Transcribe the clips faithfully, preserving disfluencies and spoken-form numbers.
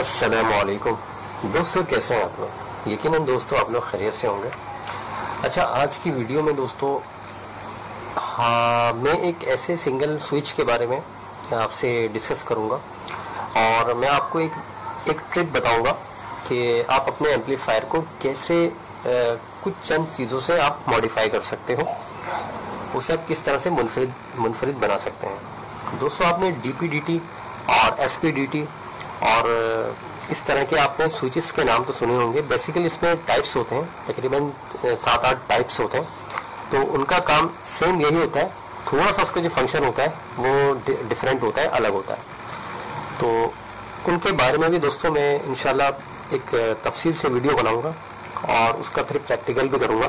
अस्सलामुअलैकुम दोस्तों, कैसे हैं आप लोग। यकीनन दोस्तों आप लोग खैरियत से होंगे। अच्छा, आज की वीडियो में दोस्तों हाँ मैं एक ऐसे सिंगल स्विच के बारे में आपसे डिस्कस करूंगा और मैं आपको एक एक ट्रिक बताऊंगा कि आप अपने एम्पलीफायर को कैसे आ, कुछ चंद चीज़ों से आप मॉडिफाई कर सकते हो, उसे आप किस तरह से मुनफरिद मुनफरिद बना सकते हैं। दोस्तों आपने डी पी डी टी और एस पी डी टी और इस तरह के आपने स्विचेस के नाम तो सुने होंगे। बेसिकली इसमें टाइप्स होते हैं, तकरीबन सात आठ टाइप्स होते हैं। तो उनका काम सेम यही होता है, थोड़ा सा उसका जो फंक्शन होता है वो डिफरेंट होता है, अलग होता है। तो उनके बारे में भी दोस्तों मैं इंशाल्लाह एक तफसील से वीडियो बनाऊंगा और उसका फिर प्रैक्टिकल भी करूंगा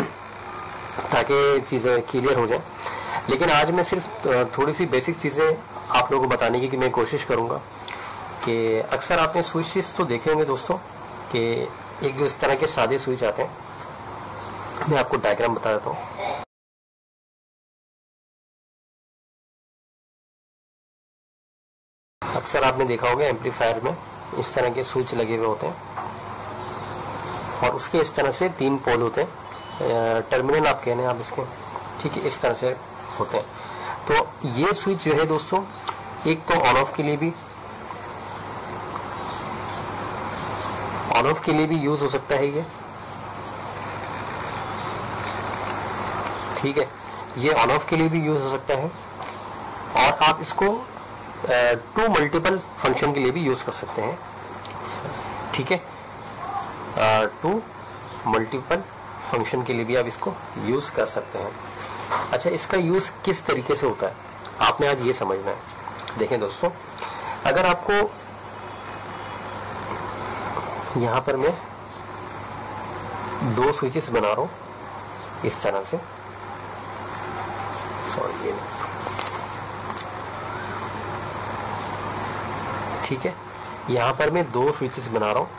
ताकि चीज़ें क्लियर हो जाए। लेकिन आज मैं सिर्फ थोड़ी सी बेसिक चीज़ें आप लोगों को बताने की कि मैं कोशिश करूंगा कि अक्सर आपने स्विचेस तो देखे होंगे दोस्तों कि एक जो इस तरह के सादे स्विच आते हैं, मैं आपको डायग्राम बता देता हूँ। अक्सर आपने देखा होगा एम्पलीफायर में इस तरह के स्विच लगे हुए होते हैं और उसके इस तरह से तीन पोल होते हैं, टर्मिनल आप कहने आप इसके, ठीक है, इस तरह से होते हैं। तो ये स्विच जो है दोस्तों, एक तो ऑन ऑफ के लिए भी ऑन ऑफ के लिए भी यूज हो सकता है ये, ठीक है, ये ऑन ऑफ के लिए भी यूज हो सकता है और आप इसको टू मल्टीपल फंक्शन के लिए भी यूज कर सकते हैं, ठीक है, टू मल्टीपल फंक्शन के लिए भी आप इसको यूज कर सकते हैं। अच्छा, इसका यूज किस तरीके से होता है आपने आज ये समझना है। देखें दोस्तों, अगर आपको यहां पर मैं दो स्विचेस बना रहा हूं इस तरह से, सॉरी ये नहीं, ठीक है, यहां पर मैं दो स्विचेस बना रहा हूं।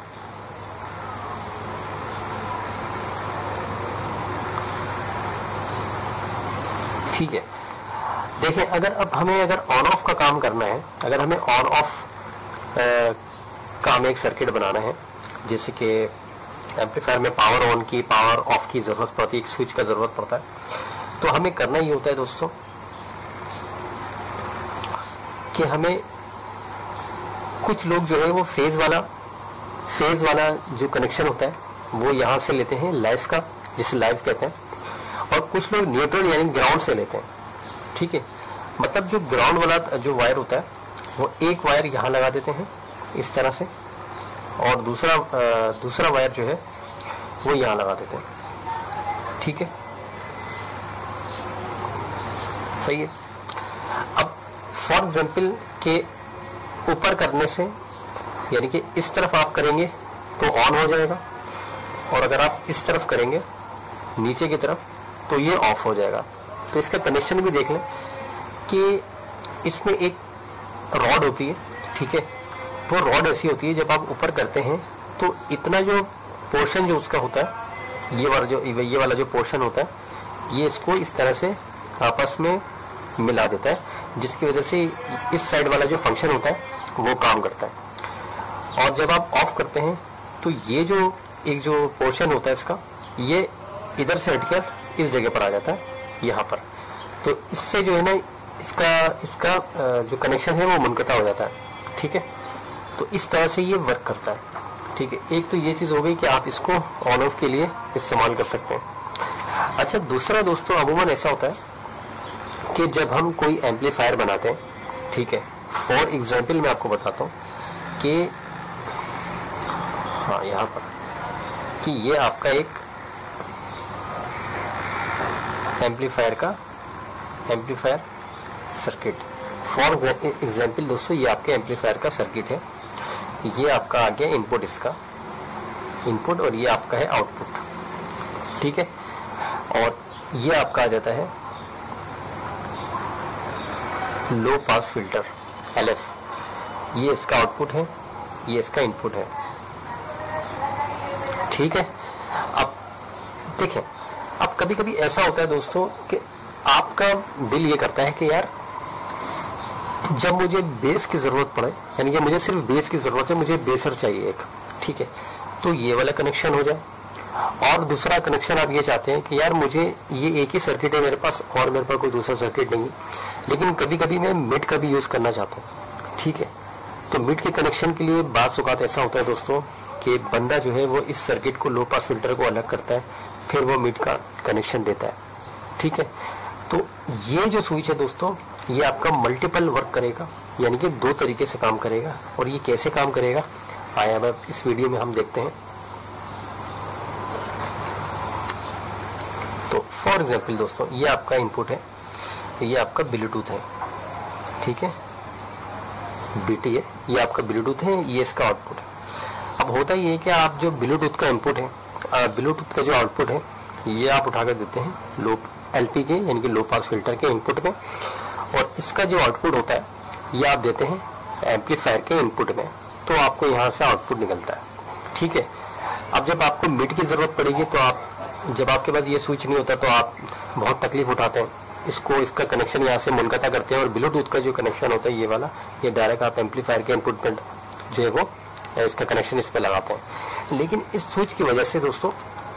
ठीक है, देखें, अगर अब हमें अगर ऑन ऑफ का काम करना है, अगर हमें ऑन ऑफ का हमें एक सर्किट बनाना है, जैसे कि एम्पलीफायर में पावर ऑन की पावर ऑफ की जरूरत पड़ती है, एक स्विच का जरूरत पड़ता है, तो हमें करना ही होता है दोस्तों कि हमें कुछ लोग जो है वो फेज वाला फेज वाला जो कनेक्शन होता है वो यहां से लेते हैं, लाइव का, जिसे लाइव कहते हैं, और कुछ लोग न्यूट्रल यानी ग्राउंड से लेते हैं, ठीक है। मतलब जो ग्राउंड वाला जो वायर होता है वो एक वायर यहां लगा देते हैं इस तरह से और दूसरा दूसरा वायर जो है वो यहां लगा देते हैं, ठीक है, सही है। अब फॉर एग्जांपल के ऊपर करने से यानी कि इस तरफ आप करेंगे तो ऑन हो जाएगा और अगर आप इस तरफ करेंगे नीचे की तरफ तो ये ऑफ हो जाएगा। तो इसका कनेक्शन भी देख लें कि इसमें एक रॉड होती है, ठीक है, वो रॉड ऐसी होती है जब आप ऊपर करते हैं तो इतना जो पोर्शन जो उसका होता है, ये वाला जो ये वाला जो पोर्शन होता है ये इसको इस तरह से आपस में मिला देता है, जिसकी वजह से इस साइड वाला जो फंक्शन होता है वो काम करता है। और जब आप ऑफ करते हैं तो ये जो एक जो पोर्शन होता है इसका, ये इधर से हटकर इस जगह पर आ जाता है यहाँ पर। तो इससे जो है ना इसका इसका जो कनेक्शन है वो मुनक़ता हो जाता है, ठीक है। तो इस तरह से ये वर्क करता है, ठीक है। एक तो ये चीज़ हो गई कि आप इसको ऑन ऑफ के लिए इस्तेमाल कर सकते हैं। अच्छा, दूसरा दोस्तों अमूमन ऐसा होता है कि जब हम कोई एम्पलीफायर बनाते हैं, ठीक है, फॉर एग्जाम्पल मैं आपको बताता हूँ कि हाँ यहाँ पर कि ये आपका एक एम्पलीफायर का एम्पलीफायर सर्किट, फॉर एग्जाम्पल दोस्तों ये आपके एम्पलीफायर का सर्किट है, ये आपका आ गया इनपुट, इसका इनपुट, और ये आपका है आउटपुट, ठीक है। और ये आपका आ जाता है low pass filter L F, ये इसका आउटपुट है, ये इसका इनपुट है, ठीक है। अब देखें, अब कभी कभी ऐसा होता है दोस्तों कि आपका दिल ये करता है कि यार जब मुझे बेस की ज़रूरत पड़े, यानी कि मुझे सिर्फ बेस की ज़रूरत है, मुझे बेसर चाहिए एक, ठीक है, तो ये वाला कनेक्शन हो जाए। और दूसरा कनेक्शन आप ये चाहते हैं कि यार मुझे ये एक ही सर्किट है मेरे पास और मेरे पास कोई दूसरा सर्किट नहीं है, लेकिन कभी कभी मैं मिड का भी यूज़ करना चाहता हूँ, ठीक है, तो मिड के कनेक्शन के लिए बात सुखात ऐसा होता है दोस्तों कि बंदा जो है वो इस सर्किट को, लो पास फिल्टर को अलग करता है, फिर वो मिड का कनेक्शन देता है, ठीक है। तो ये जो स्विच है दोस्तों, ये आपका मल्टीपल वर्क करेगा, यानी कि दो तरीके से काम करेगा। और ये कैसे काम करेगा आया अब इस वीडियो में हम देखते हैं। तो फॉर एग्जांपल दोस्तों, ये आपका इनपुट है, ये आपका ब्लूटूथ है, ठीक है, बीटी है, ये आपका ब्लूटूथ है, ये इसका आउटपुट है। अब होता ये है कि आप जो ब्लूटूथ का इनपुट है, ब्लूटूथ का जो आउटपुट है, ये आप उठाकर देते हैं लो एलपी के, यानी कि लो पास फिल्टर के इनपुट में, और इसका जो आउटपुट होता है ये आप देते हैं एम्पलीफायर के इनपुट में, तो आपको यहाँ से आउटपुट निकलता है, ठीक है। अब जब आपको मिड की ज़रूरत पड़ेगी, तो आप जब आपके पास ये स्विच नहीं होता तो आप बहुत तकलीफ उठाते हैं, इसको इसका कनेक्शन यहाँ से मुनक़ता करते हैं, और ब्लूटूथ का जो कनेक्शन होता है ये वाला, ये डायरेक्ट आप एम्पलीफायर के इनपुट में जो है वो इसका कनेक्शन इस पे लगाते हैं। लेकिन इस स्विच की वजह से दोस्तों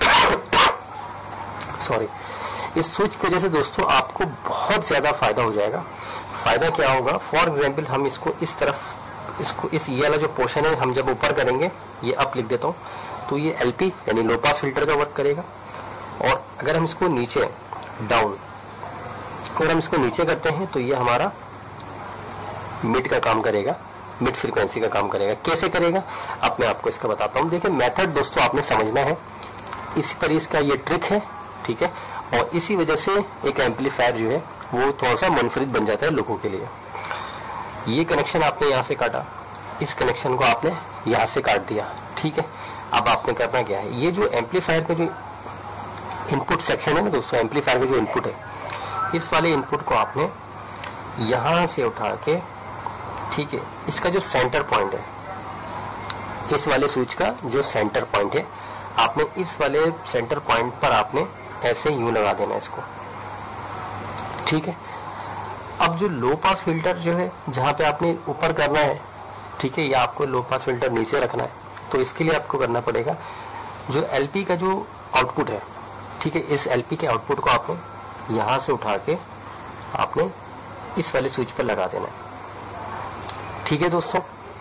सॉरी इस स्विच की वजह से दोस्तों आपको बहुत ज़्यादा फायदा हो जाएगा। फायदा क्या होगा, फॉर एग्जांपल हम इसको इस तरफ, इसको इस ये वाला जो पोर्शन है हम जब ऊपर करेंगे, ये अप लिख देता हूँ, तो ये एलपी यानी लो पास फिल्टर का वर्क करेगा। और अगर हम इसको नीचे डाउन, अगर हम इसको नीचे करते हैं तो ये हमारा मिड का काम करेगा, मिड फ्रीक्वेंसी का काम करेगा। कैसे करेगा अब मैं आपको इसका बताता हूँ। देखिए मेथड दोस्तों आपने समझना है, इसी पर इसका ये ट्रिक है, ठीक है, और इसी वजह से एक एम्पलीफायर जो है वो थोड़ा सा मुनफरिद बन जाता है लोगों के लिए। ये कनेक्शन आपने यहाँ से काटा, इस कनेक्शन को आपने यहाँ से काट दिया, ठीक है। अब आपने करना क्या है, ये जो एम्पलीफायर का जो इनपुट सेक्शन है ना दोस्तों, एम्पलीफायर का जो इनपुट है, इस वाले इनपुट को आपने यहाँ से उठा के, ठीक है, इसका जो सेंटर पॉइंट है, इस वाले स्विच का जो सेंटर पॉइंट है, आपने इस वाले सेंटर पॉइंट पर आपने ऐसे यूं लगा देना इसको, ठीक है। अब जो लो पास फिल्टर जो है, जहाँ पे आपने ऊपर करना है, ठीक है, या आपको लो पास फिल्टर नीचे रखना है, तो इसके लिए आपको करना पड़ेगा जो एलपी का जो आउटपुट है, ठीक है, इस एलपी के आउटपुट को आपने यहाँ से उठा के आपने इस वाले स्विच पर लगा देना है, ठीक है दोस्तों।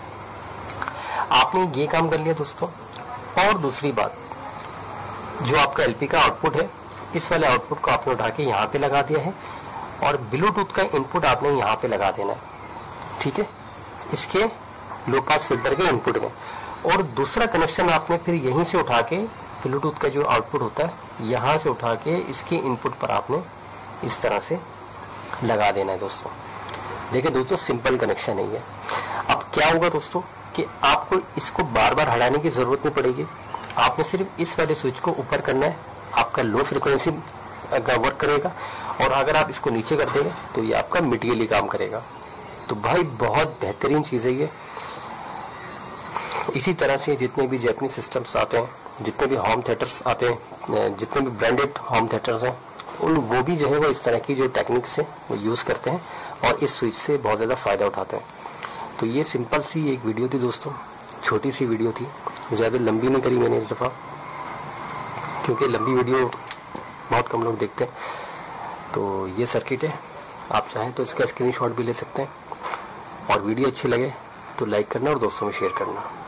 आपने ये काम कर लिया दोस्तों। और दूसरी बात, जो आपका एलपी का आउटपुट है, इस वाले आउटपुट को आपने उठा के यहाँ पे लगा दिया है, और ब्लूटूथ का इनपुट आपने यहाँ पे लगा देना है, ठीक है, इसके लो पास फिल्टर के इनपुट में। और दूसरा कनेक्शन आपने फिर यहीं से उठा के ब्लूटूथ का जो आउटपुट होता है, यहाँ से उठा के इसके इनपुट पर आपने इस तरह से लगा देना है दोस्तों। देखिए दोस्तों, सिंपल कनेक्शन है ये। अब क्या होगा दोस्तों कि आपको इसको बार बार हटाने की जरूरत नहीं पड़ेगी, आपने सिर्फ इस वाले स्विच को ऊपर करना है, आपका लो फ्रिक्वेंसी वर्क करेगा, और अगर आप इसको नीचे कर देंगे तो ये आपका मिड के लिए काम करेगा। तो भाई बहुत बेहतरीन चीज़ है ये। इसी तरह से जितने भी जैपनीज सिस्टम्स आते हैं, जितने भी होम थिएटर्स आते हैं, जितने भी ब्रांडेड होम थिएटर्स हैं, उन वो भी जो है वो इस तरह की जो टेक्निक्स है वो यूज़ करते हैं और इस स्विच से बहुत ज़्यादा फ़ायदा उठाते हैं। तो ये सिंपल सी एक वीडियो थी दोस्तों, छोटी सी वीडियो थी, ज़्यादा लंबी नहीं करी मैंने इस दफ़ा, क्योंकि लंबी वीडियो बहुत कम लोग देखते हैं। तो ये सर्किट है, आप चाहें तो इसका स्क्रीनशॉट भी ले सकते हैं, और वीडियो अच्छी लगे तो लाइक करना और दोस्तों में शेयर करना।